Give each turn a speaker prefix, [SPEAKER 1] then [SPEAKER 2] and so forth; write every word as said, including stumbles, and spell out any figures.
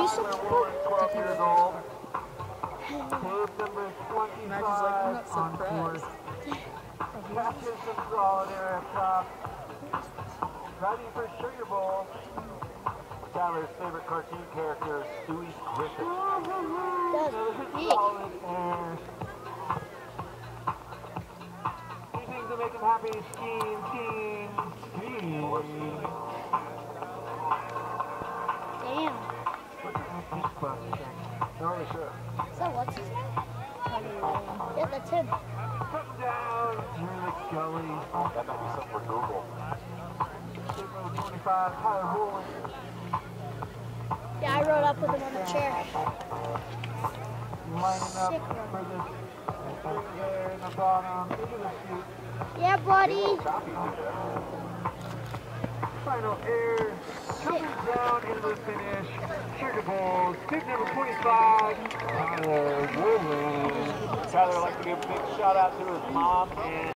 [SPEAKER 1] he's so cool.
[SPEAKER 2] twelve years old. Tape number
[SPEAKER 1] Imagine like, I'm not
[SPEAKER 2] twenty-five on course.
[SPEAKER 1] surprised.
[SPEAKER 2] Catches some solid air up top. Driving for Sugar Bowl. Tyler's favorite cartoon character, Stewie Griffin.
[SPEAKER 1] That's big.
[SPEAKER 2] Solid air. Two things that make him happy: skiing, skiing, skiing.
[SPEAKER 1] Damn.
[SPEAKER 2] Not really sure.
[SPEAKER 1] Is that what's his name? Yeah, that's him.
[SPEAKER 2] Come down through the gully. That might be something for Google. twenty-five, Tyler Hoolan.
[SPEAKER 1] Yeah, I rode up with him on the chair.
[SPEAKER 2] Lining up
[SPEAKER 1] Sick
[SPEAKER 2] for the thing there in the bottom. Into the chute.
[SPEAKER 1] Yeah, buddy.
[SPEAKER 2] Final air. Coming down into the finish. Sugar Bowls. Pick number twenty-five. Tyler Hoolan. Tyler, I'd like to give a big shout out to his mom and